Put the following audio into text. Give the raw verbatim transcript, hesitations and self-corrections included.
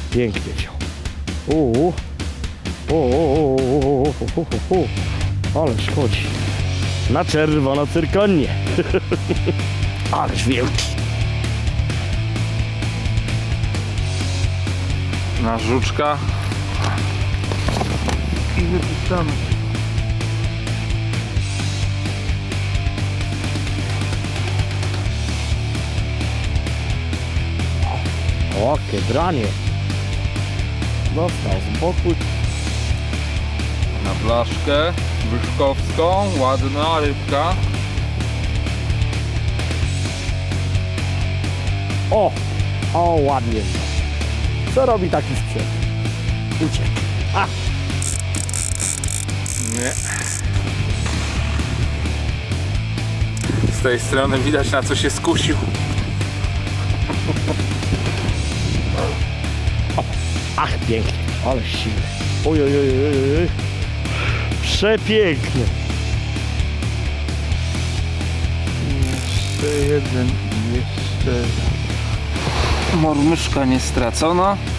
Pięknie wziął. Uuu. Uuu. Ależ chodzi. Na czerwono cyrkonie. Ależ wielki. Na żuczka. I wypuszczamy. O, kiedranie. Dostał z boku. Na blaszkę wyszkowską, ładna rybka. O, o, ładnie. Co robi taki sprzęt? Uciekł. A. Nie. Z tej strony widać, na co się skusił. O, ach, pięknie, ale silny. Oj, oj, oj, oj, oj. Przepięknie. Jeszcze jeden, jeszcze... Mormuszka nie stracona.